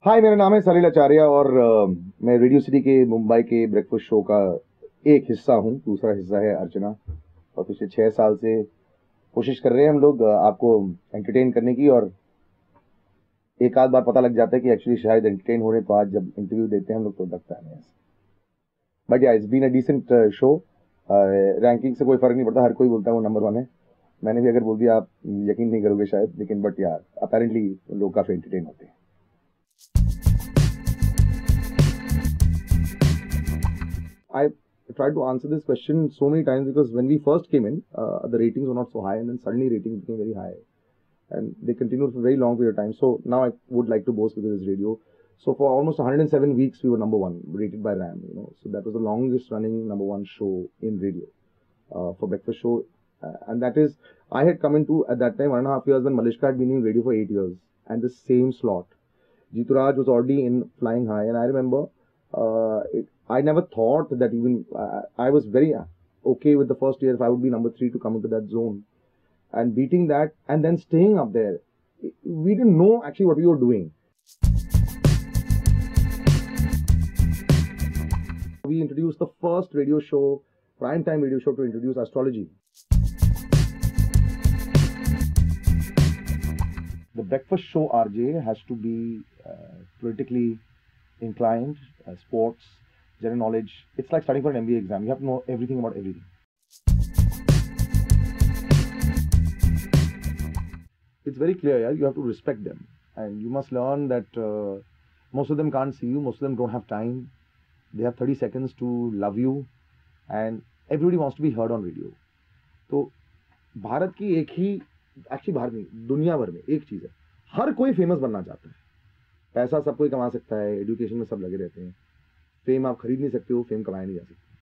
हाय, मेरा नाम है सलील आचार्य और मैं रेडियो सिटी के मुंबई के ब्रेकफास्ट शो का एक हिस्सा हूँ। दूसरा हिस्सा है अर्चना। और पिछले 6 साल से कोशिश कर रहे हैं हम लोग आपको एंटरटेन करने की। और एक आध बार पता लग जाता है कि एक्चुअली शायद एंटरटेन हो रहे, तो आज जब इंटरव्यू देते हैं हम लोग तो लगता है नहीं ऐसा। But yeah it's been a decent show. Ranking से कोई फर्क नहीं पड़ता, हर कोई बोलता है वो नंबर 1 है। मैंने भी अगर बोल दिया आप यकीन नहीं करोगे शायद, लेकिन बट यार अपेरेंटली लोग काफ़ी एंटरटेन होते हैं। I tried to answer this question so many times because when we first came in, the ratings were not so high, and then suddenly ratings became very high, and they continued for a very long period of time. So now I would like to boast because it's radio. So for almost 107 weeks, we were number 1, rated by RAM. So that was the longest running number 1 show in radio for breakfast show, and that is I had come into at that time 1.5 years when Malishka had been in radio for 8 years, and the same slot. Jituraj was already in flying high, and I remember I never thought that even I was very okay with the first year if I would be number 3 to come into that zone and beating that and then staying up there. We didn't know actually what we were doing. We introduced the first radio show, primetime radio show, to introduce astrology. The breakfast show RJ has to be politically inclined, sports, general knowledge. It's like studying for an MBA exam. You have to know everything about everything. It's very clear, yeah. You have to respect them, and you must learn that most of them can't see you. Most of them don't have time. They have 30 seconds to love you, and everybody wants to be heard on radio. तो भारत की एक ही, actually Bharat नहीं, दुनिया भर में एक चीज़ है, हर कोई फेमस बनना चाहता है। पैसा सब कोई कमा सकता है, एजुकेशन में सब लगे रहते हैं। फेम आप खरीद नहीं सकते हो, फेम कमाया नहीं जा सकता।